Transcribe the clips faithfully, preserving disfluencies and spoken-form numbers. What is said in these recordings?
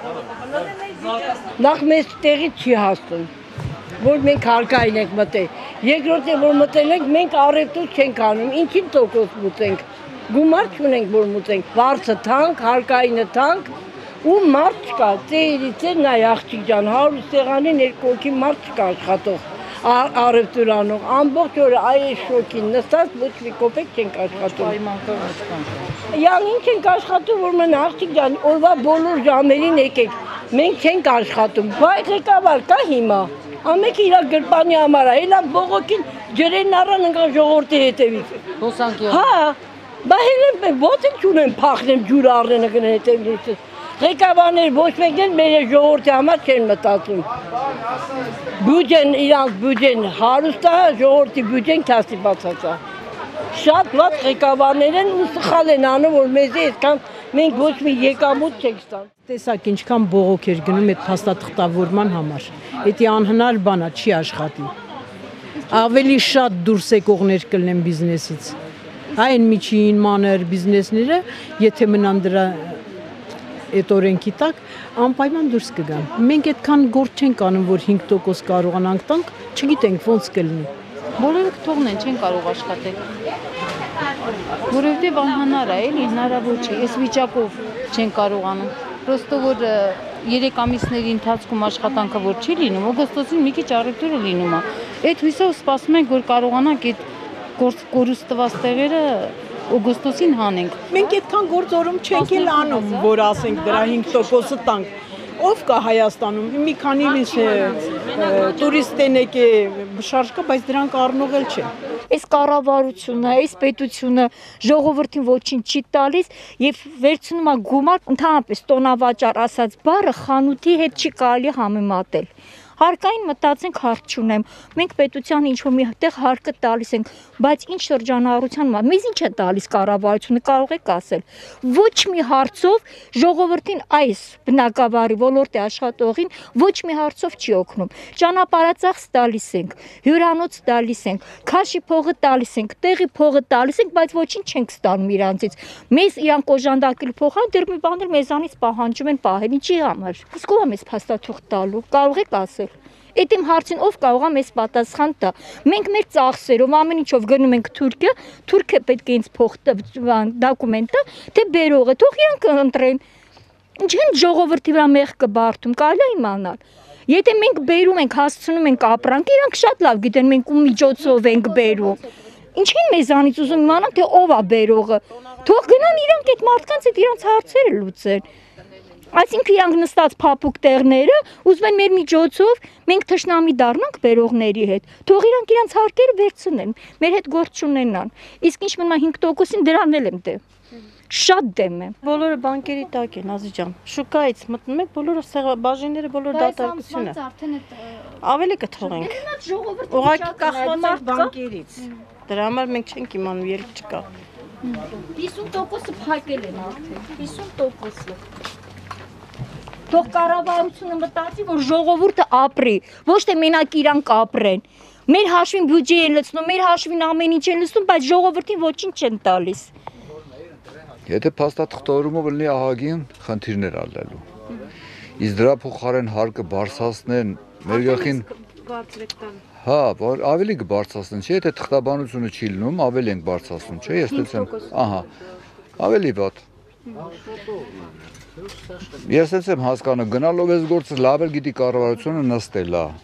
Նախ մեզ տեղից չի հասնում, որ մենք հարկային ենք մտել։ Երկրորդ է, որ մտել ենք, մենք առևտուր չենք անում, ինչին տոկոս մուծենք, գումար չունենք, որ մուծենք, վարձը թանկ, հարկայինը թանկ, ու մարդ չկա, ծերից է նայ աղջիկ ջան, հարյուր սեղանին երկու հոգի մարդ չկա աշխատող, առևտուր անող, ամբողջ օրը այս շոկին նստած ոչ մի կոպեկ չենք աշխատում։ Յան ինչ ենք աշխատում, որ մեն աղջիկ ջան, օրվա բոլոր ժամերին եկեք, մենք չենք աշխատում, բայ ղեկավար կա հիմա, ամեկ իրա գրպանի համար է, հելա բողոքին ջրերն առան ընկան ժողորդի հետևից։ Հա, բա հելեն ոտ ենք չունեմ պախնեմ ջուր առնեն ընկն հետևից։ Ղեկավարներ ոչ մեկն էլ մեր ժողորդի համար չեն մտածում։ Բյուջեն, իրանց բյուջեն հարուստ է, ժողորդի բյուջեն քասի բացածա։ Շատ վատ ղեկավարներ են ու սխալ են անում, որ մեզի այդքան մենք ոչ մի եկամուտ չենք ստանում։ Տեսակ ինչքան բողոք էր գնում այդ փաստաթղթավորման համար։ Դա անհնար բան է, չի աշխատի։ Ավելի շատ դուրս եկողներ կլինեն բիզնեսից։ Այն միջին մանր բիզնեսները, եթե մնան դրա այդ օրենքի տակ, անպայման դուրս կգան։ Մենք այդքան գործ չենք անում, որ հինգ տոկոս կարողանանք տանք, չգիտենք ոնց կլինի։ Բոլորը կթողնեն, չեն կարող աշխատել։ Որովհետև անհնար է, էլի հնարավոր չէ, այս վիճակով չեն կարողանում։ Պրոստո որ երեք ամիսների ընթացքում աշխատանքը որ չի լինում, օգոստոսին մի քիչ առևտուրը լինում է։ Այդ հույսով սպասում ենք, որ կարողանանք այդ կորուստված տեղերը օգոստոսին հանենք։ Մենք այդքան գործորում չենք էլ անում, որ ասենք դրա հինգ տոկոսը տանք։ Ով կա Հայաստանում, մի քանի տուրիստ են եկել շարժ կա, բայց դրանք առնող էլ չեն։ Այս կառավարությունը, այս պետությունը ժողովրդին ոչինչ չի տալիս եւ վերցնում է գումար, ընդհանրապես տոնավաճառ ասած բառը խանութի հետ չի կարելի համեմատել։ Հարկային մտածենք հարց չունեմ, մենք պետության ինչ-որ մի տեղ հարկը տալիս ենք, բայց ինչ շրջանառության մա, մեզ ինչ է տալիս կառավարությունը, կարող եք ասել։ Ոչ մի հարցով ժողովրդին այս բնակավարի ոլորտի աշխատողին ոչ մի հարցով չի օգնում։ Ճանապարհածախս տալիս ենք, հյուրանոց տալիս ենք, քաշի փողը տալիս ենք, տեղի փողը տալիս ենք, բայց ոչինչ չենք ստանում իրանցից։ Մեզ իրանք օժանդակել փոխան, դեռ մի բան էլ մեզանից պահանջում են պահել, ինչի համար։ Իսկ ով է մեզ փաստաթուղթ տալու, կարող եք ասել։ Այդ իմ հարցին ով կարող է մեզ պատասխան տա։ Մենք մեր ծախսերով ամեն ինչով գնում ենք Թուրքիա, Թուրքիա պետք է ինձ փող դոկումենտ տա, թե բերողը, թող իրանք ընտրեն։ Ինչ են ժողովրդի վրա մեղքը բարդում, կարելի է իմանալ։ Եթե մենք բերում ենք, հասցնում ենք ապրանք, իրանք շատ լավ գիտեն մենք ու միջոցով ենք բերում։ Ինչ են մեզանից ուզում իմանալ, թե ով է բերողը։ Թող գնան իրանք այդ մարդկանց հետ իրանք հարցերը լուծեն։ Այսինքն իրանք նստած փափուկ տեղները ուզում են մեր միջոցով մենք թշնամի դառնանք բերողների հետ։ Թող իրանք իրանք հարկերը վերցնեն, մեր հետ գործ չունենան։ Իսկ ինչ մնա հինգ տոկոսին դրան էլ եմ դեմ։ Շատ դեմ եմ։ Բոլորը բանկերի տակ են, Ազի ջան։ Շուկայից մտնում եք, բոլորը բաժինները բոլոր դատարկություն է։ Ավելի կթողենք։ Ուղղակի կախված ենք բանկերից։ Դրա համար մենք չենք իմանում, ելք չկա։ հիսուն տոկոսը փակել են արդեն։ հիսուն տոկոսը։ Թող կառավարությունը մտածի, որ ժողովուրդը ապրի, ոչ թե մենակ իրանք ապրեն։ Մեր հաշվին բյուջե են լցնում, մեր հաշվին ամեն ինչ են լցնում, բայց ժողովրդին ոչինչ չեն տալիս։ Եթե փաստաթղթավորումով լինի ահագին խնդիրներ ալելու։ Իսկ դրա փոխարեն հարկը բարձրացնեն, մեր գլխին հա, ավելի կբարձրացնեն, չէ՞, եթե թղթաբանությունը չի լինում, ավելի ենք բարձրացնում, չէ՞, ես տեսեմ, ահա, ավելի վատ։ Ես ես եմ հասկանում, գնալով ես գործը լավ էլ գիտի կառավարությունը նստել է։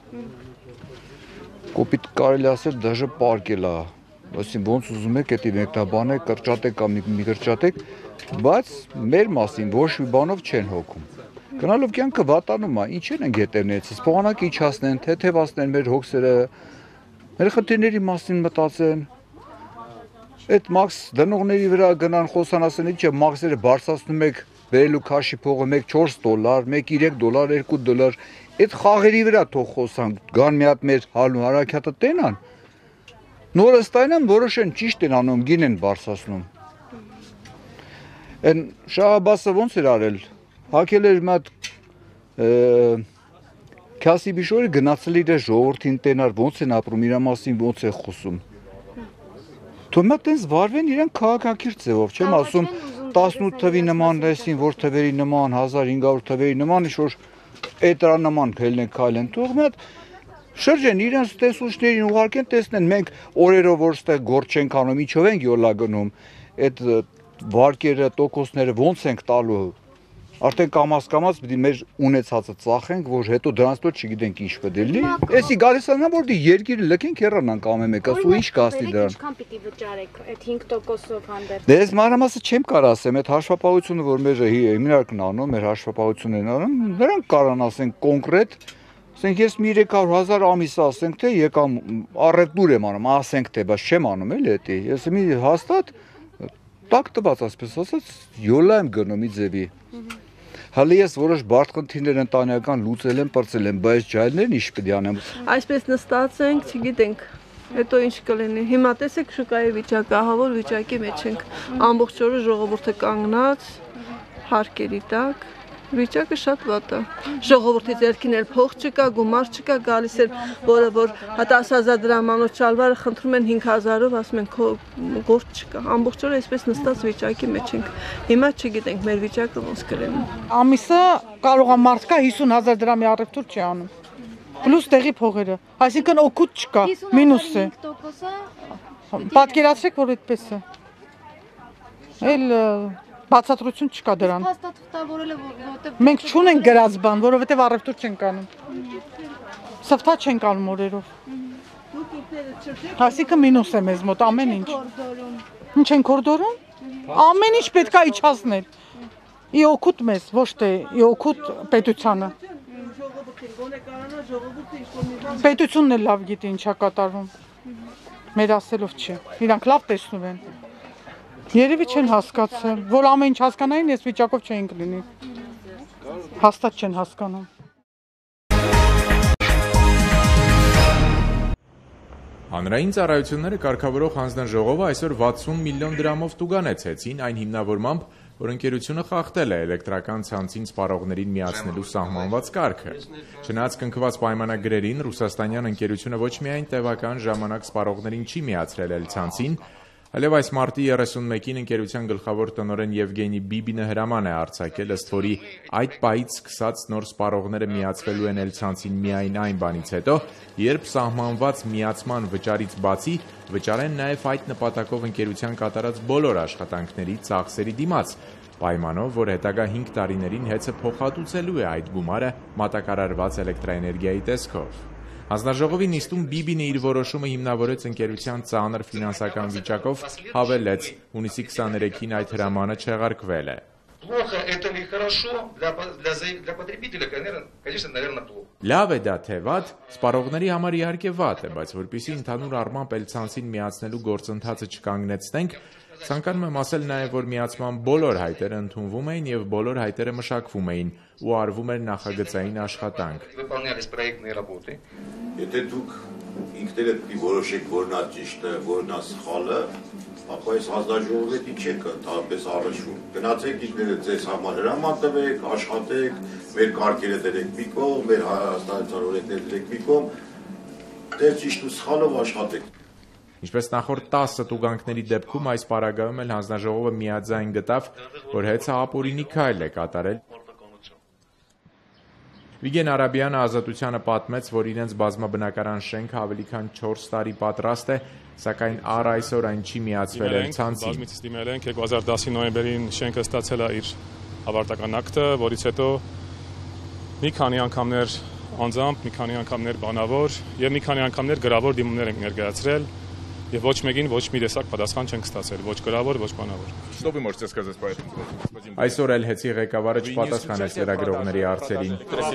Կոպիտ կարելի ասել դաժե պարկել է։ Այսինքն ոնց ուզում եք, էդի մեկնաբանեք, կրճատեք կամ մի կրճատեք, բայց մեր մասին ոչ մի բանով չեն հոգում։ Գնալով կյանքը վատանում է, ինչ են գետերներից, փողանակ իջացնեն, թեթևացնեն մեր հոգսերը, մեր խնդիրների մասին մտածեն։ Այդ մաքս դնողների վրա գնան խոսան ասեն, ինչ է մաքսերը բարձրացնում եք, բերելու քաշի փողը մեկ չորս դոլար, մեկ երեք դոլար, երկու դոլար, այդ խաղերի վրա թող խոսան, գան մի հատ մեր հալու հարակյատը տենան։ Նորը ստայնան որոշեն ճիշտ են անում, գին են բարձրացնում։ Այն Շահաբասը ոնց էր արել, հակել էր մի հատ Քասի Բիշորը գնացել իր ժողովրդին տենար, ոնց են ապրում, իր մասին ոնց է խոսում։ Թող մա տենց վարվեն իրեն քաղաքակիրթ ձևով, չեմ ասում, տասնութ թվի նման, այսին որ թվերի նման, հազար հինգ հարյուր թվերի նման, ինչ-որ էտրա նման քելնեն քայլեն, թող մի հատ շրջեն իրենց տեսուչներին ուղարկեն տեսնեն, մենք օրերով որ ստեղ գործ չենք անում, ինչով ենք յոլա գնում, այդ վարկերը, տոկոսները ոնց ենք տալու, արդեն կամաց-կամաց պիտի մեր ունեցածը ծախենք, որ հետո դրանց դոտ չգիտենք ինչ պետք է լինի։ Էսի գալիս է նա որ դի երկիրը լքենք հեռանանք ամեն մեկս ու ինչ կասնի դրան։ Ինչքան պիտի վճարեք այդ հինգ տոկոսով հանդերձ։ Դե ես մանրամասը չեմ կարող ասեմ, այդ հաշվապահությունը, որ մեր հիմնարկն անում, մեր հաշվապահությունն անում, նրանք կարան ասեն կոնկրետ, ասենք ես մի երեք հարյուր հազար ամիս ասենք թե եկամ առևտուր եմ անում, ասենք թե, բայց չեմ անում էլի էդի։ Ես մի հաստատ տակ տված ասպես ասած յոլա եմ գնում ի ձևի։ Հələ ես որոշ բարդ խնդիրներ ընտանեկան լուծել եմ, պրծել եմ, բայց ջայլներն ինչ պետք է անեմ։ Այսպես նստած ենք, չգիտենք, հետո ինչ կլինի։ Հիմա տեսեք շուկայի վիճակը, ահավոր վիճակի մեջ ենք։ Ամբողջ օրը ժողովուրդը կանգնած, հարկերի տակ, վիճակը շատ վատ է։ Ժողովրդի ձեռքին էլ փող չկա, գումար չկա, գալիս էր, որը որ հատած հազար դրամանոց շալվարը խնդրում են հինգ հազարով, ասում են քո գործ չկա։ Ամբողջ օրը այսպես նստած վիճակի մեջ ենք։ Հիմա չգիտենք մեր վիճակը ոնց կլինի։ Ամիսը կարող է մարդկա հիսուն հազար դրամի առևտուր չի անում։ Պլյուս տեղի փողերը, այսինքն օգուտ չկա, մինուս է։ Պատկերացրեք, որ այդպես է։ Էլ բացատրություն չկա դրան։ Մենք չունենք գրած բան, որովհետև առևտուր չենք անում։ Սվթա չենք անում օրերով։ Այսինքն մինուս է մեզ մոտ ամեն ինչ։ Ինչ են կորդորում։ Ամեն ինչ պետք է իջացնել։ Ի օգուտ մեզ, ոչ թե ի օգուտ պետությանը։ Պետությունն էլ լավ գիտի ինչա կատարվում։ Մեր ասելով չի։ Իրանք լավ տեսնում են։ Երևի չեն հասկացել, որ ամեն ինչ հասկանային, ես վիճակով չէինք լինի։ Հաստատ չեն հասկանում։ Հանրային ծառայությունները կարգավորող հանձնաժողովը այսօր վաթսուն միլիոն դրամով տուգանեցեցին այն հիմնավորմամբ, որ ընկերությունը խախտել է էլեկտրական ցանցին սպառողներին միացնելու սահմանված կարգը։ Չնայած կնքված պայմանագրերին ռուսաստանյան ընկերությունը ոչ միայն տևական ժամանակ սպառողներին չի միացրել էլ ցանցին, այլև այս մարտի երեսունմեկին ընկերության գլխավոր տնօրեն Եվգենի Բիբինը հրաման է արձակել, ըստ որի այդ պահից սկսած նոր սպառողները միացվելու են էլ ցանցին միայն այն բանից հետո, երբ սահմանված միացման վճարից բացի վճարեն նաև այդ նպատակով ընկերության կատարած բոլոր աշխատանքների ծախսերի դիմաց, պայմանով, որ հետագա հինգ տարիներին հեծը փոխհատուցելու է այդ գումարը մատակարարված էլեկտրաէներգիայի տեսքով։ Հանձնաժողովի նիստում Բիբինը իր որոշումը հիմնավորեց ընկերության ծանր ֆինանսական վիճակով, հավելեց, հունիսի քսաներեքին այդ հրամանը չեղարկվել է։ Լավ է դա թե վատ, սպառողների համար իհարկե վատ է, բայց որպեսզի ընդհանուր առմամբ էլ ցանցին միացնելու գործընթացը չկանգնեցնենք, ցանկանում եմ ասել նաև, որ միացման բոլոր հայտերը ընդունվում էին և բոլոր հայտերը մշակվում էին ու արվում էր նախագծային աշխատանք։ Եթե դուք ինքներդ պիտի որոշեք, որն է ճիշտը, որն է սխալը, ապա այս հանձնաժողովի չեք ընդհանրապես առաջում։ Գնացեք ինքներդ ձեզ համար հրաման տվեք, աշխատեք, մեր կարգերը դրեք մի կողմ, մեր հաստատության օրենքները դրեք մի կողմ, դեր ճիշտ ու սխալով աշխատեք։ Ինչպես նախորդ տասը տուգանքների դեպքում այս պարագայում էլ հանձնաժողովը միաձայն գտավ, որ հեծը ապօրինի քայլ է կատարել։ Վիգեն Արաբյանը Ազատությանը պատմեց, որ իրենց բազմաբնակարան շենքը ավելի քան չորս տարի պատրաստ է, սակայն առ այսօր այն չի միացվել էլ ցանցին։ Բազմիցս դիմել ենք, երկու հազար դասի նոյեմբերին շենքը ստացել է իր ավարտական ակտը, որից հետո մի քանի անգամներ անձամբ, մի քանի անգամներ բանավոր եւ մի քանի անգամներ գրավոր դիմումներ ենք ներկայացրել։ Եվ ոչ մեկին ոչ մի տեսակ պատասխան չենք ստացել, ոչ գրավոր, ոչ բանավոր։ Что вы можете сказать по этому поводу, господин? Այսօր էլ հեծի ղեկավարը չպատասխանեց լրագրողների հարցերին։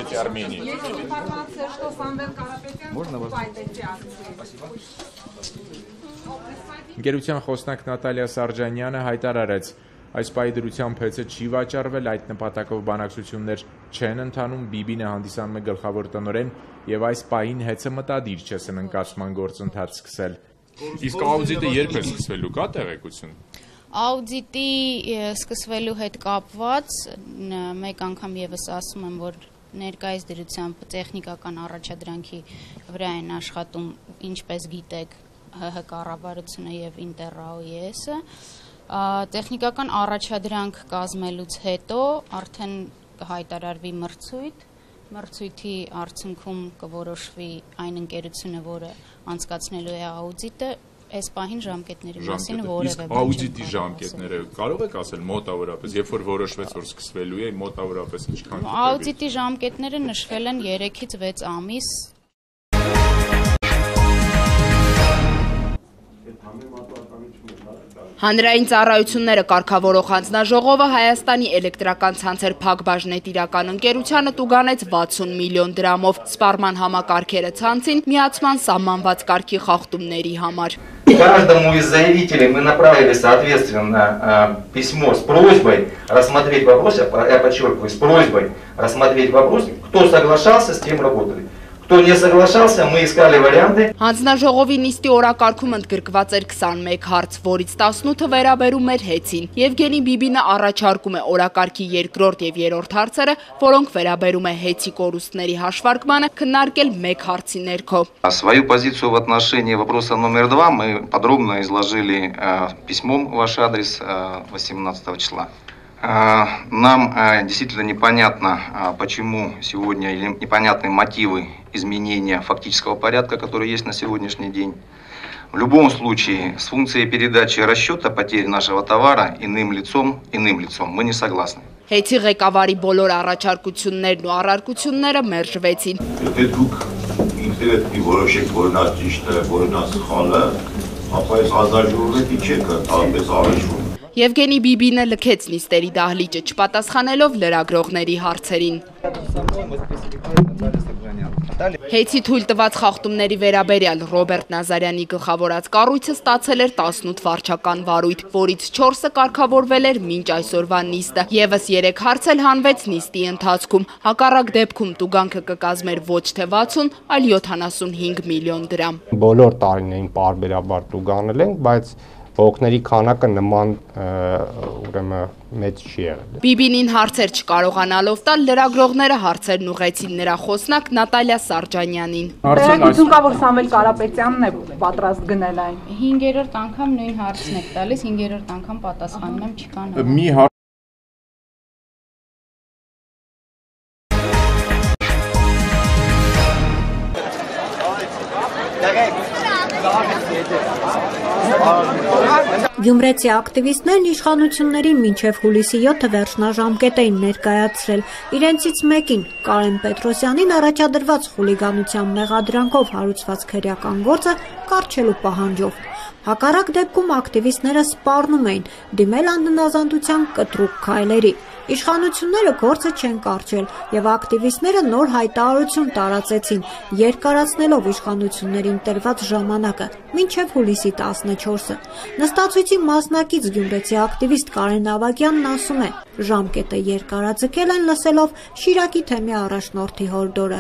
Ընկերության խոսնակ Նատալիա Սարջանյանը հայտարարեց, այս պահի դրությամբ հեծը չի վաճառվել, այդ նպատակով բանակցություններ չեն ընթանում, Բիբինը հանդիսանում է գլխավոր տնօրեն եւ այս պահին հեծը մտադիր չէ սննկացման գործընթաց սկսել։ Իսկ աուդիտը երբ է սկսվելու, կա տեղեկություն։ Աուդիտի սկսվելու հետ կապված մեկ անգամ եւս ասում եմ, որ ներկայիս դրությամբ տեխնիկական առաջադրանքի վրա են աշխատում, ինչպես գիտեք, ՀՀ կառավարությունը եւ Ինտերաոյեսը, Տեխնիկական առաջադրանք կազմելուց հետո արդեն կհայտարարվի մրցույթ, մրցույթի արդյունքում կորոշվի այն ընկերությունը, որը անցկացնելու է աուդիտը, այս պահին ժամկետների մասին որևէ բան չեմ աուդիտի ժամկետները կարող եք ասել մոտավորապես, երբ որ որոշվեց որ սկսվելու է, մոտավորապես ինչքան։ Աուդիտի ժամկետները նշվել են երեքից վեց ամիս։ Հանրային ծառայությունները կարգավորող հանձնաժողովը Հայաստանի էլեկտրական ցանցեր Փակ բաժնետիրական ընկերությանը տուգանեց վաթսուն միլիոն դրամով սպառման համակարգերը ցանցին միացման սահմանված կարգի խախտումների համար։ Каждому из заявителей мы направили соответственно письмо с просьбой рассмотреть вопрос, я подчеркиваю, с просьбой рассмотреть вопрос, кто соглашался, с тем работали. Кто не соглашался, мы искали варианты. Հանձնաժողովի նիստի օրակարգում ընդգրկված էր քսանմեկ հարց, որից տասնութը վերաբերում էր հեծին։ Եվգենի Բիբինը առաջարկում է օրակարգի երկրորդ եւ երրորդ հարցերը, որոնք վերաբերում է հեծի կորուստների հաշվարկմանը, քննարկել մեկ հարցի ներքո։ Свою позицию в отношении вопроса номер два мы подробно изложили письмом в ваш адрес восемнадцатого числа. Нам действительно непонятно, почему сегодня, или непонятны мотивы изменения фактического порядка, который есть на сегодняшний день. В любом случае, с функцией передачи расчета потерь нашего товара иным лицом, иным лицом мы не согласны. Հեծի ղեկավարի բոլոր առաջարկություններն ու առարկությունները մերժվեցին։ Եթե դուք ինքներդ մի որոշեք, որ նա ճիշտ է, որ նա սխալ է, ապա այս հանձնաժողովի չեք ընդհանրապես առնչվում։ Եվգենի Բիբինը լքեց նիստերի դահլիճը, չպատասխանելով լրագրողների հարցերին։ Հեծի թույլ տված խախտումների վերաբերյալ Ռոբերտ Նազարյանի գլխավորած կառույցը ստացել էր տասնութ վարչական վարույթ, որից չորսը կարգավորվել էր մինչ այսօրվա նիստը։ Եվս երեք հարց էլ հանվեց նիստի ընթացքում։ Հակառակ դեպքում տուգանքը կկազմեր ոչ թե վաթսուն, այլ յոթանասունհինգ միլիոն դրամ։ Բոլոր տարիներին պարբերաբար տուգանել ենք, բայց Ողքների քանակը նման ուրեմն մեծ չի եղել։ Բիբինին հարցեր չկարողանալով տալ լրագրողները հարցերն ուղղեցին նրա խոսնակ Նատալիա Սարջանյանին։ Տեղեկություն կա, որ Սամվել Կարապետյանն է պատրաստ գնել այն։ հինգերորդ անգամ նույն հարցն եք տալիս, հինգերորդ անգամ պատասխանում եմ չկան։ Մի Գյումրեցի ակտիվիստներն իշխանություններին մինչև հուլիսի յոթը վերջնաժամկետ էին ներկայացրել։ Իրենցից մեկին Կարեն Պետրոսյանին առաջադրված խուլիգանության մեղադրանքով հարուցված քրեական գործը կարճելու պահանջով։ Հակառակ դեպքում ակտիվիստները սպառնում էին դիմել անհնազանդության կտրուկ քայլերի։ Իշխանությունները գործը չեն կարճել եւ ակտիվիստները նոր հայտարարություն տարածեցին, երկարացնելով իշխանություններին տրված ժամանակը մինչև հուլիսի տասնչորսը։ Նստածույցի մասնակից գյումրեցի ակտիվիստ Կարեն Ավագյանն ասում է, ժամկետը երկարաձգել են լսելով Շիրակի թեմի առաջնորդի հորդորը։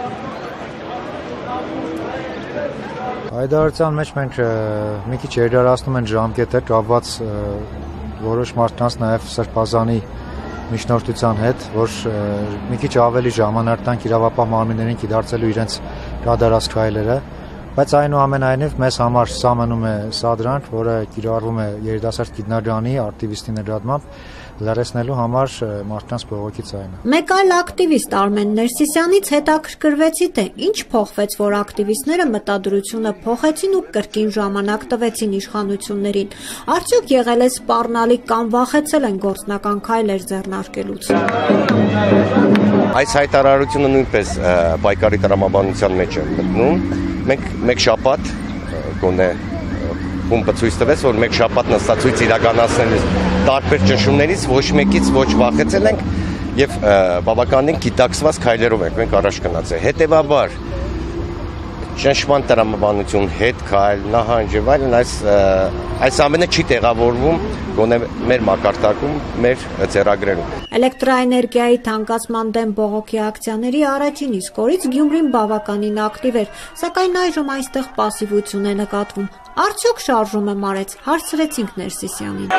Հայտարարության մեջ մենք մի քիչ երկարացնում են ժամկետը կապված որոշ մարդկանց նաև Սրբազանի միջնորդության հետ, որ մի քիչ ավելի ժամանակ տանք իրավապահ մարմիններին կիրառելու իրենց կատարած քայլերը, բայց այնուամենայնիվ մեզ համար սա մնում է սադրանք, որը կիրառվում է երիտասարդ գիտնադարանի ակտիվիստի նկատմամբ լրացնելու համար մարդկանց բողոքի ցայնը։ Մեկ այլ ակտիվիստ Արմեն Ներսիսյանից հետաքրքրվեցի, թե ինչ փոխվեց, որ ակտիվիստները մտադրությունը փոխեցին ու կրկին ժամանակ տվեցին իշխանություններին։ Արդյոք եղել է սպառնալիք կամ վախեցել են գործնական քայլեր ձեռնարկելուց։ Այս հայտարարությունը նույնպես պայքարի տրամաբանության մեջ է մտնում։ Մենք մեկ շաբաթ գոնե Հումպը ցույց տվեց, որ մեկ շաբաթ նստածույց իրականացնելիս տարբեր ճնշումներից ոչ մեկից ոչ վախեցել ենք եւ բավականին գիտակցված քայլերով ենք մենք առաջ գնացել։ Հետևաբար ճնշման տրամաբանություն, հետ քայլ, նահանջ եւ այլն այս այս ամենը չի տեղավորվում գոնե մեր մակարդակում, մեր ձեռագրերում։ Էլեկտրաէներգիայի թանկացման դեմ բողոքի ակցիաների առաջին իսկ օրից Գյումրին բավականին ակտիվ էր, սակայն այժմ այստեղ պասիվություն է նկատվում։ Արդյոք շարժումը մարեց, հարցրեցինք Ներսիսյանին։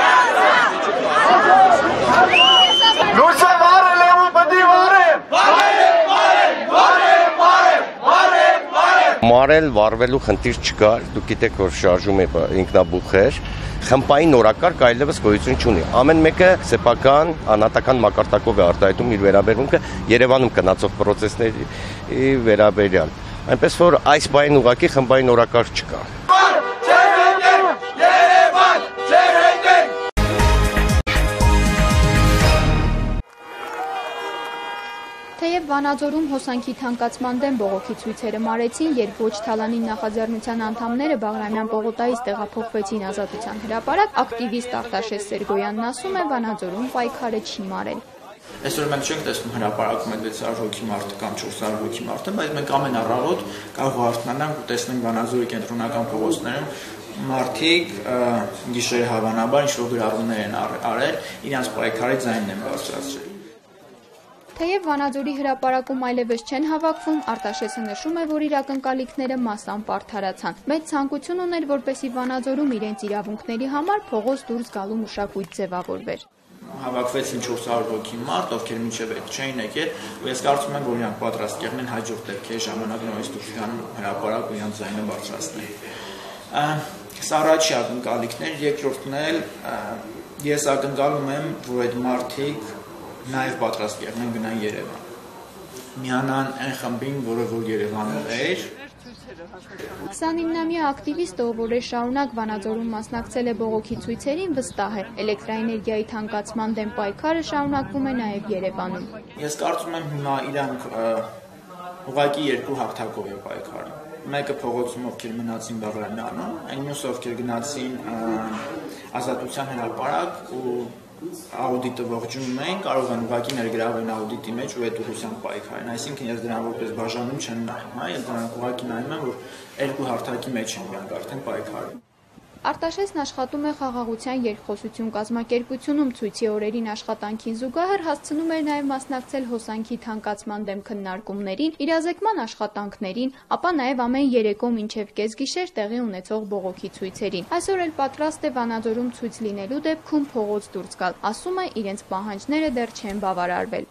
Լույսը վարել եմ ու պտի վարեմ։ Վարեմ, վարեմ, վարեմ, վարեմ, վարեմ, վարեմ։ Մարել վառվելու խնդիր չկար, դուք գիտեք, որ շարժում է ինքնաբուխ էր, խմբային օրակարգ այլևս գոյություն չունի։ Ամեն մեկը սեփական, անհատական մակարդակով է արտահայտում իր վերաբերմունքը Երևանում գնացող process-ների վերաբերյալ։ Այնպես որ այս բային ուղղակի խմբային օրակարգ չկա։ Թեև Վանաձորում հոսանքի թանկացման դեմ բողոքի ցույցերը մարեցին, երբ ոչ թալանի նախաձեռնության անդամները Բաղրամյան պողոտայից տեղափոխվեցին Ազատության հրապարակ, ակտիվիստ Արտաշես Սերգոյանն ասում է, Վանաձորում պայքարը չի մարել։ Այսօր մենք չենք տեսնում հրապարակում այդ վեց հարյուր հոգի մարդ կամ չորս հարյուր հոգի մարդ, բայց մենք ամեն առավոտ կարող արթնանանք ու տեսնենք Վանաձորի կենտրոնական փողոցներում մարդիկ գիշերը հավանաբար ինչ-որ գրառումներ են արել, իրենց պայքարի ձայնն են բարձրացրել։ Թեև Վանաձորի հրապարակում այլևս չեն հավաքվում, Արտաշեսը նշում է, որ իր ակնկալիքները մասամբ արդարացան։ Մեծ ցանկություն ուներ, որպեսզի Վանաձորում իրենց իրավունքների համար փողոց դուրս գալու մշակույթ ձևավորվեր։ Հավաքվեցին չորս հարյուր հոգի մարդ, ովքեր մինչև այդ չէին եկել, ու ես կարծում եմ, որ իրանք պատրաստ կեղնեն հաջորդ դեպքերի ժամանակ նորից դուրս գան հրապարակ ու իրանք ձայնը բարձրացնեն։ Սա առաջի ակնկալիքն էր, երկրորդն էլ ես ակնկալում եմ, որ այդ մարդիկ նաև պատրաստ կեղնեն գնան Երևան։ Միանան այն խմբին, որը որ Երևանում էր։ քսանինամյա ակտիվիստը, ով օրեր շարունակ Վանաձորում մասնակցել է բողոքի ցույցերին, վստահ է, էլեկտրաէներգիայի թանկացման դեմ պայքարը շարունակվում է նաև Երևանում։ Ես կարծում եմ հիմա իրանք ուղղակի երկու հաղթակով է պայքարը։ Մեկը փողոցում ովքեր մնացին Բաղրամյանում, այն մյուսը ովքեր գնացին Ազատության հրապարակ ու աուդիտը ողջունում են, կարող են ուղղակի ներգրավել աուդիտի մեջ ու այդ ուղղությամբ պայքարեն։ Այսինքն ես դրան որպես բաժանում չեմ նայում, հա, ես դրանք ուղղակի նայում եմ, որ երկու հարթակի մեջ են իրանք արդեն պայքարում։ Արտաշեսն աշխատում է խաղաղության երկխոսություն կազմակերպությունում, ցույցի օրերին աշխատանքին զուգահեռ հասցնում էր նաև մասնակցել հոսանքի թանկացման դեմ քննարկումներին, իրազեկման աշխատանքներին, ապա նաև ամեն երեկո մինչև կեսգիշեր տեղի ունեցող բողոքի ցույցերին։ Այսօր էլ պատրաստ է Վանաձորում ցույց լինելու դեպքում փողոց դուրս գալ, ասում է, իրենց պահանջները դեռ չեն բավարարվել։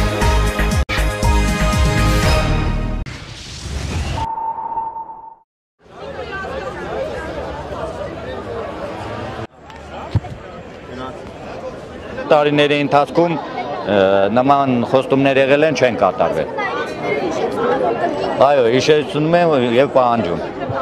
Տարիների ընթացքում նման խոստումներ եղել են, չեն կատարվել։ Այո, հիշեցնում եմ եւ պահանջում։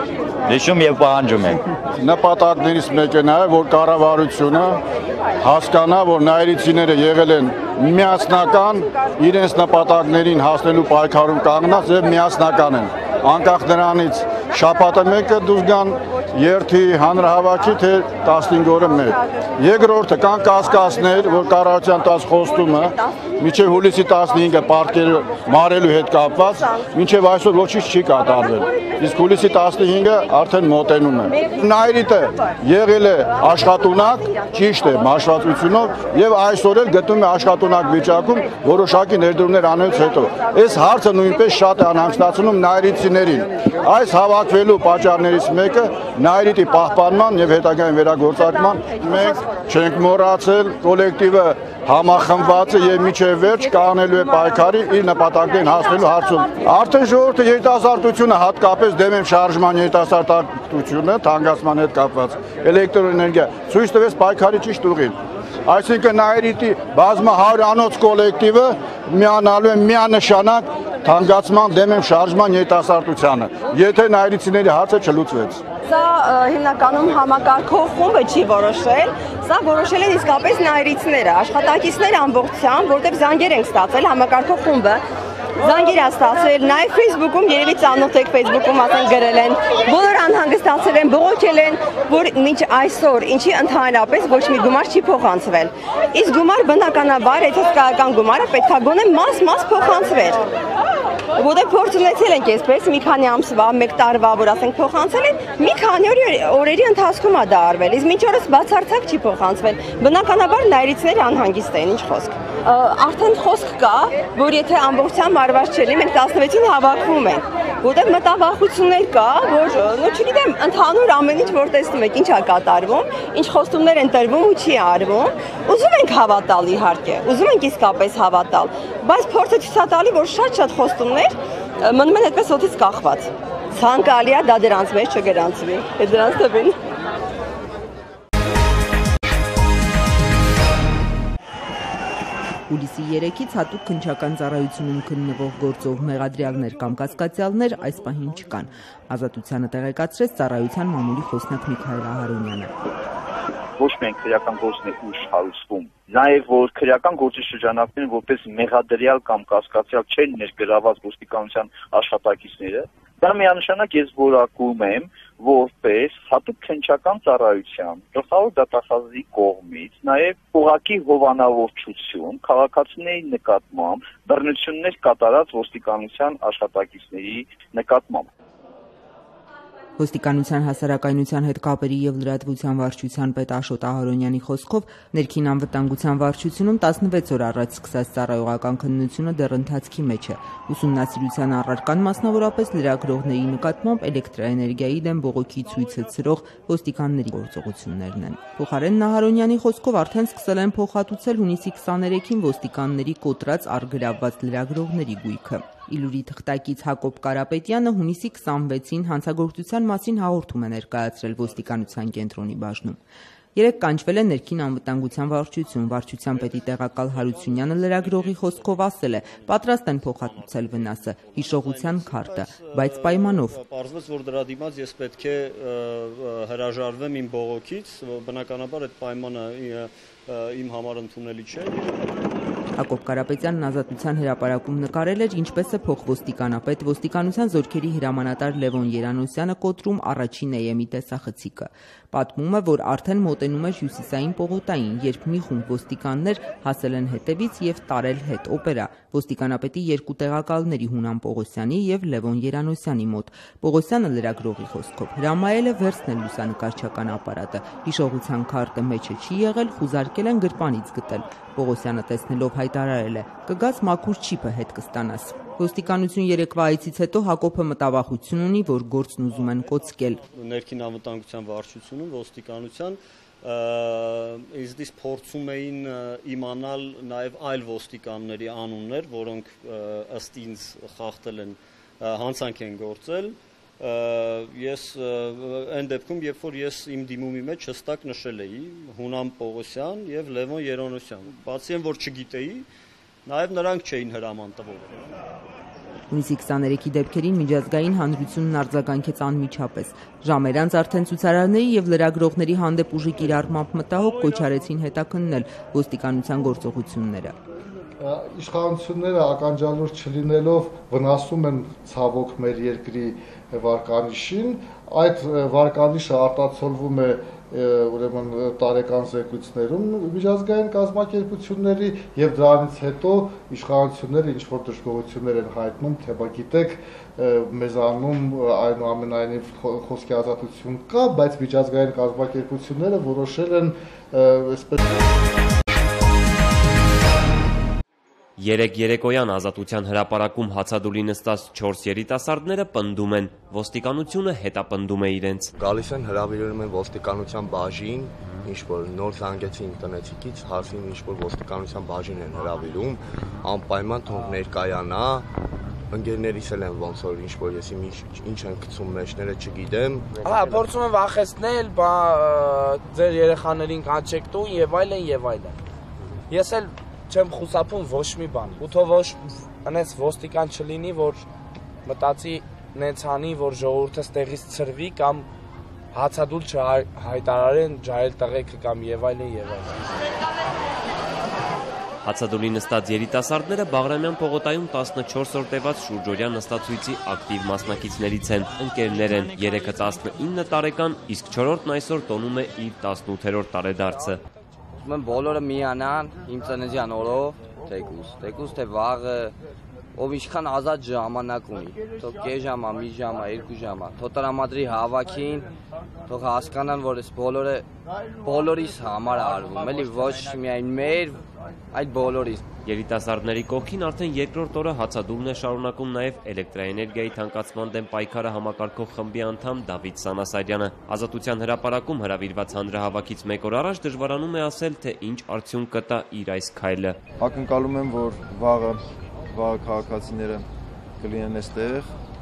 Հիշում եւ պահանջում ենք։ Նպատակներից մեկը նա է, որ կառավարությունը հասկանա, որ նայրիցիները եղել են միասնական, իրենց նպատակներին հասնելու պայքարում կանգնած եւ միասնական են։ Անկախ նրանից շաբաթը մեկը դուրս գան երթի հանրահավաքի թե տասնհինգ օրը մեկ։ Երկրորդը կան կասկածներ, որ կառավարության տած խոստումը մինչև հուլիսի տասնհինգը պարտքերը մարելու հետ կապված, մինչև այսօր ոչինչ չի կատարվել։ Իսկ հուլիսի տասնհինգը արդեն մոտենում է։ Նայրիտը եղել է աշխատունակ, ճիշտ է, մաշվածությունով եւ այսօր էլ գտնվում է աշխատունակ վիճակում որոշակի ներդրումներ անելուց հետո։ Այս հարցը նույնպես շատ է անհանգստացնում նայրիցիներին։ Այս հավաքվելու պատճառներից մեկը նայրիտի պահպանման եւ հետագային վերագործարկման մենք չենք մոռացել կոլեկտիվը համախմբված է եւ միջև վերջ կանելու է պայքարի իր նպատակներին հասնելու հարցում։ Արդեն ժողովրդի երիտասարդությունը հատկապես դեմ եմ շարժման երիտասարդությունը թանկացման հետ կապված էլեկտրոէներգիա ցույց տվեց պայքարի ճիշտ ուղին։ Այսինքն նայրիտի բազմահարյանոց կոլեկտիվը միանալու է միանշանակ թանկացման դեմ եմ շարժման երիտասարդությանը, եթե նայրիցիների հարցը չլուծվեց։ Սա հիմնականում համակարգող խումբը չի որոշել, սա որոշել են իսկապես նայրիցները, աշխատակիցները ամբողջությամբ, որտեղ զանգեր ենք ստացել, համակարգող խումբը զանգեր է ստացել, նաև Facebook-ում, երևի ծանոթ եք Facebook-ում ասեն գրել են, բոլոր անհանգստացել են, բողոքել են, որ մինչ այսօր ինչի ընդհանրապես ոչ մի գումար չի փոխանցվել։ Իսկ գումար բնականաբար, եթե հսկայական գումարը պետք է գոնե մաս-մաս փոխանցվեր։ Որտեղ փորձ ունեցել ենք այսպես մի քանի ամսվա, մեկ տարվա, որ ասենք փոխանցել են, մի քանի օրերի ընթացքում է դա արվել, իսկ մինչ օրս բացարձակ չի փոխանցվել։ Բնականաբար նայրիցները անհանգիստ են, ինչ խոսք։ Արդեն խոսք կա, որ եթե ամբողջությամբ արված չլինի, մենք տասնվեցին հավաքվում ենք, որտեղ մտավախություններ կա, որ նո չգիտեմ, ընդհանուր ամեն ինչ որ տեսնում եք, ինչ է կատարվում, ինչ խոստումներ են տրվում ու չի արվում, ուզում ենք հավատալ իհարկե, ուզում ենք իսկապես հավատալ, բայց փորձը ցույց է տալի, որ շատ-շատ խոստումներ մնում են այդպես օդից կախված։ ցանկալի է դա դրանց մեջ չգրանցվի։ Է դրանց տվին։ Հուլիսի երեքից հատուկ քննչական ծառայությունում քննվող գործով մեղադրյալներ կամ կասկածյալներ այս պահին չկան։ Ազատությանը տեղեկացրեց ծառայության մամուլի խոսնակ Միքայել Ահարոնյանը։ Ոչ միայն քրեական գործն է ուշ հարուցվում, նաև որ քրեական գործի շրջանակներում որպես մեղադրյալ կամ կասկածյալ չեն ներգրաված ոստիկանության աշխատակիցները, դա միանշանակ ես որակում եմ որպես հատուկ քննչական ծառայության գլխավոր դատախազի կողմից նաև ուղղակի հովանավորչություն քաղաքացիների նկատմամբ բռնություններ կատարած ոստիկանության աշխատակիցների նկատմամբ։ Ոստիկանության հասարակայնության հետ կապերի եւ լրատվության վարչության պետ Աշոտ Ահարոնյանի խոսքով ներքին անվտանգության վարչությունում տասնվեց օր առաջ սկսած ծառայողական քննությունը դեռ ընթացքի մեջ է։ Ուսումնասիրության առարկան մասնավորապես լրագրողների նկատմամբ էլեկտրաէներգիայի դեմ բողոքի ցույցը ցրող ոստիկանների գործողություններն են։ Փոխարենն Ահարոնյանի խոսքով արդեն սկսել են փոխհատուցել հունիսի քսաներեքին ոստիկանների կոտրած առգրավված լրագրողների գույքը։ Իլուրի թղթակից Հակոբ Կարապետյանը հունիսի քսանվեցին հանցագործության մասին հաղորդում է ներկայացրել ոստիկանության կենտրոնի բաժնում։ Երեկ կանչվել է ներքին անվտանգության վարչություն, վարչության պետի տեղակալ Հարությունյանը լրագրողի խոսքով ասել է, պատրաստ են փոխհատուցել վնասը, հիշողության քարտը, բայց պայմանով։ Պարզվեց, որ դրա դիմաց ես պետք է հրաժարվեմ իմ բողոքից, բնականաբար այդ պայմանը իմ համար ընդունելի չէ։ Հակոբ Կարապետյանն Ազատության հրապարակում նկարել էր, ինչպես է փոխոստիկանապետ ոստիկանության զորքերի հրամանատար Լևոն Երանոսյանը կոտրում առաջին է եմի տեսախցիկը։ Պատմում է, որ արդեն մոտենում էր հյուսիսային պողոտային, երբ մի խումբ ոստիկաններ հասել են հետևից եւ տարել հետ օպերա ոստիկանապետի երկու տեղակալների Հունան Պողոսյանի եւ Լևոն Երանոսյանի մոտ։ Պողոսյանը լրագրողի խոսքով հրամայել է վերցնել լուսանկարչական ապարատը, հիշողության քարտը մեջը չի եղել, խուզարկել են գրպանից գտել։ Պողոսյանը տեսնելով հայտարարել է. «Կգաս մաքուր չիպը հետ կստանաս»։ Ոստիկանություն երեկվա այցից հետո Հակոբը մտավախություն ունի, որ գործն ուզում են կոծկել։ Ներքին անվտանգության վարչությունում ոստիկանության իզդից փորձում էին իմանալ նաև այլ ոստիկանների անուններ, որոնք ըստ ինձ խախտել են, հանցանք են գործել։ Ես այն դեպքում, երբ որ ես իմ դիմումի մեջ հստակ նշել էի Հունան Պողոսյան եւ Լևոն Երանոսյան, բացի այն, որ չգիտեի, նաև նրանք չէին հրաման տվել։ Հունիսի քսաներեքի դեպքերին միջազգային հանրությունն արձագանքեց անմիջապես։ Ժամեր անց արդեն ցուցարարների եւ լրագրողների հանդեպ ուժի կիրառմամբ մտահոգ կոչ արեցին հետաքննել ոստիկանության գործողությունները։ Իշխանությունները ականջալուր չլինելով վնասում են ցավոք մեր երկրի վարկանիշին, այդ վարկանիշը արտացոլվում է ուրեմն տարեկան զեկույցներում միջազգային կազմակերպությունների եւ դրանից հետո իշխանությունները ինչ որ դժգոհություններ են հայտնում, թե բա գիտեք մեզանում այնուամենայնիվ խոսքի ազատություն կա, բայց միջազգային կազմակերպությունները որոշել են այսպես Երեք երեկոյան Ազատության հրապարակում հացադուլի նստած չորս երիտասարդները պնդում են, ոստիկանությունը հետապնդում է իրենց։ Գալիս են հրավիրում են ոստիկանության բաժին, ինչ-որ նոր զանգեցին տնեցիկից, հասին ինչ-որ ոստիկանության բաժին են հրավիրում, անպայման թող ներկայանա, ընկերներիս էլ են ոնց որ ինչ-որ ես իմ ինչ են գցում մեջները չգիտեմ։ Հա, փորձում են վախեցնել, բա ձեր երեխաներին կանչեք տուն եւ այլն եւ այլն։ Ես էլ չեմ խուսափում ոչ մի բան։ Ու թող ոչ այնպես ոստիկան չլինի, որ մտածի նենց անի, որ ժողովուրդը ստեղից ծրվի կամ հացադուլ չհայտարարեն ջահել տղեկը կամ եւ այլն եւ այլն։ Հացադուլի նստած երիտասարդները Բաղրամյան պողոտայում տասնչորս օր տևած շուրջօրյա նստածույցի ակտիվ մասնակիցներից են, ընկերներ են, երեքը տասնինը տարեկան, իսկ չորրորդն այսօր տոնում է իր տասնութերորդ տարեդարձը։ Ուզում եմ բոլորը միանան իմ ծննդյան օրով, թեկուզ, թեկուզ թե վաղը, ով ինչքան ազատ ժամանակ ունի, թող կես ժամա, մի ժամա, երկու ժամա, թող տրամադրի հավաքին, թող հասկանան, որ այս բոլորը բոլորիս համար արվում, էլի ոչ միայն մեր, այդ բոլորիս։ Երիտասարդների կողքին արդեն երկրորդ օրը հացադուլն է շարունակում նաև էլեկտրաէներգիայի թանկացման դեմ պայքարը համակարգող խմբի անդամ Դավիթ Սանասարյանը։ Ազատության հրապարակում հրավիրված հանրահավաքից մեկ օր առաջ դժվարանում է ասել, թե ինչ արդյունք կտա իր այս քայլը։ Ակնկալում եմ, որ վաղը վաղը քաղաքացիները կլինեն այստեղ,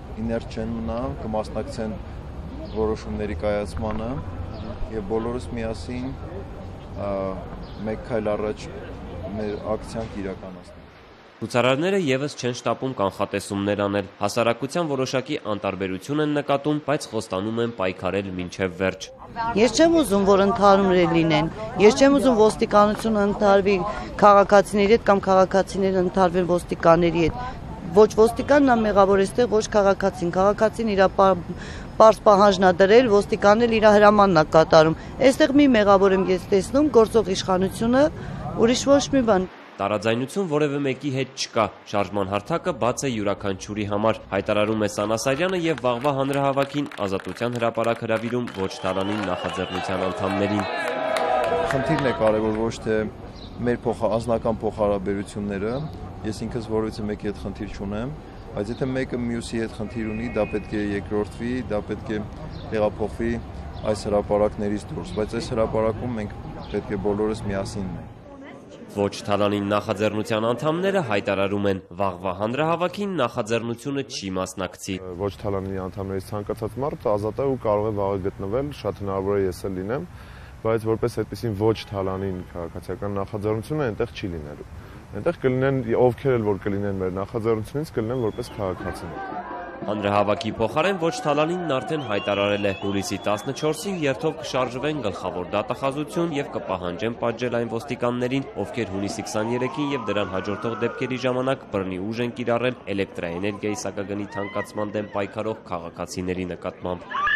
իներտ չեն մնա, կմասնակցեն որոշումների կայացմանը եւ բոլորս միասին մեկ քայլ առաջ մեր ակցիան իրականացնենք։ Ցուցարարները եւս չեն շտապում կանխատեսումներ անել։ Հասարակության որոշակի անտարբերություն են նկատում, բայց խոստանում են պայքարել մինչև վերջ։ Ես չեմ ուզում, որ ընդհանուր լինեն։ Ես չեմ ուզում ոստիկանությունը ընդհարվի քաղաքացիների հետ կամ քաղաքացիները ընդհարվեն ոստիկանների հետ։ Ոչ ոստիկանն է մեղավոր էստեղ, ոչ քաղաքացին։ Քաղաքացին իր պարզ պահանջն է դրել, ոստիկանն էլ իր հրամանն է կատարում։ Այստեղ մի մեղավոր եմ ես տեսնում, գործող իշխանությունը, ուրիշ ոչ մի բան։ Տարաձայնություն որևէ մեկի հետ չկա։ Շարժման հարթակը բաց է յուրաքանչյուրի համար, հայտարարում է Սանասարյանը եւ վաղվա հանրահավաքին Ազատության հրապարակ հրավիրում ոչ Թալանին նախաձեռնության անդամներին։ Խնդիրն է կարևոր ոչ թե մեր անձնական փոխհարաբերությունները, ես ինքս որևէ մեկի հետ խնդիր չունեմ, բայց եթե մեկը մյուսի հետ խնդիր ունի, դա պետք է երկրորդվի, դա պետք է տեղափոխվի այս հրապարակներից դուրս, բայց այս հրապարակում մենք պետք է բոլորս միասին լինենք։ Ոչ Թալանին նախաձեռնության անդամները հայտարարում են վաղվա հանրահավաքին նախաձեռնությունը չի մասնակցի։ Ոչ Թալանի անդամներից ցանկացած մարդ ազատ է ու կարող է վաղը գտնվել, շատ հնարավոր է ես էլ լինեմ, բայց որպես այդպեսին ոչ Թալանին քաղաքացիական նախաձեռնությունը այնտեղ չի լինելու։ Այնտեղ կլինեն ովքեր էլ որ կլինեն մեր նախաձեռնությունից կլինեն որպես քաղաքացիներ։ Հանրահավաքի փոխարեն ոչ Թալանինն արդեն հայտարարել է հուլիսի տասնչորսին երթով կշարժվեն գլխավոր դատախազություն եւ կպահանջեն պատժել այն ոստիկաններին, ովքեր հունիսի քսաներեքին եւ դրան հաջորդող դեպքերի ժամանակ բռնի ուժ են կիրառել էլեկտրաէներգիայի սակագնի թանկացման դեմ պայքարող քաղաքացիների նկատմամբ։